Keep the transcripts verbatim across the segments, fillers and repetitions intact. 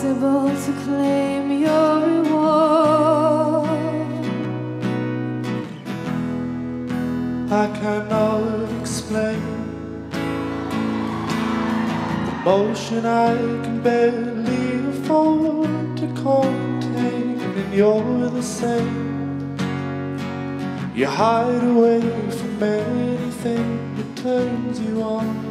impossible to claim your reward. I cannot explain the motion I can barely afford to contain, and you're the same. You hide away from anything that turns you on.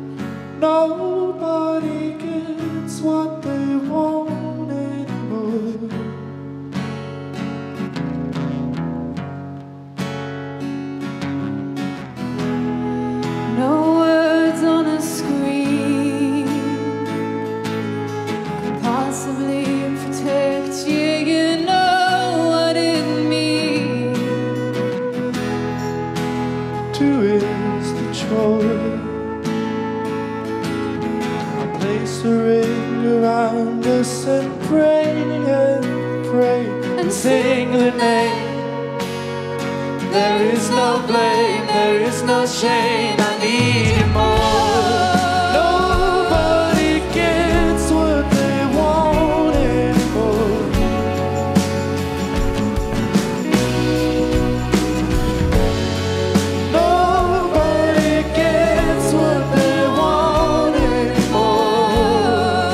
Nobody gets what they want anymore. No words on a screen could possibly protect you. You know what it means. Two is the choice. Place a ring around us and pray and pray and sing the name. There is no blame, there is no shame. I need you more. Nobody gets what they want anymore. Nobody gets what they want anymore.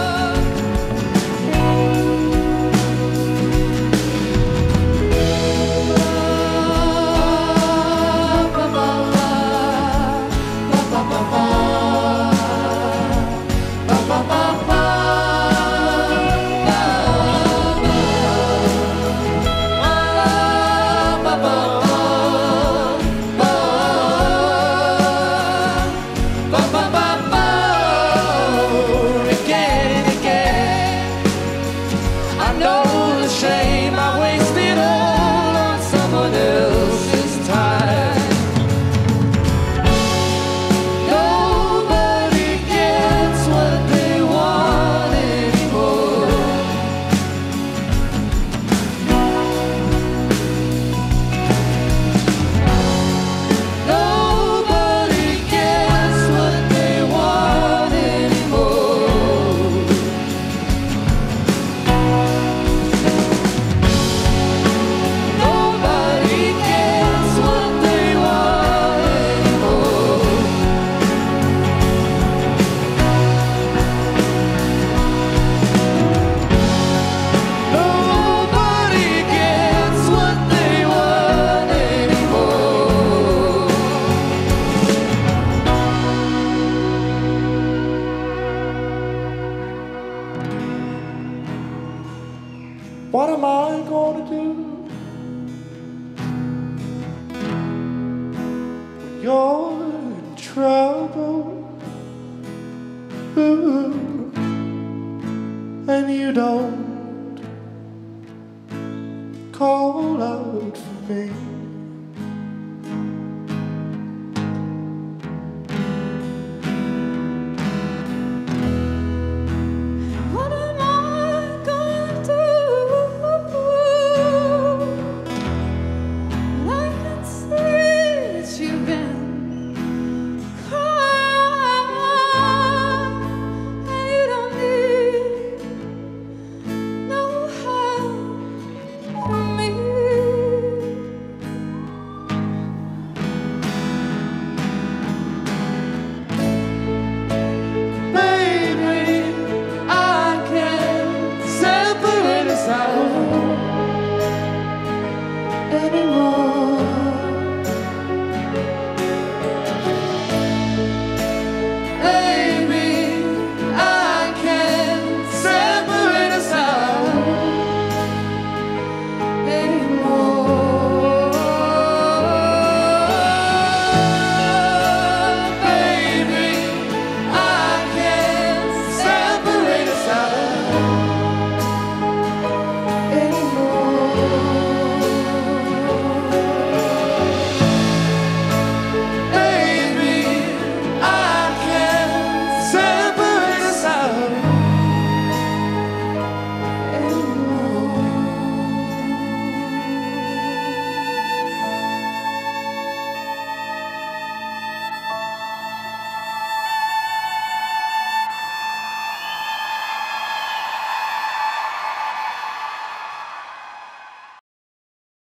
What am I gonna do when you're in trouble? Ooh, and you don't call out for me?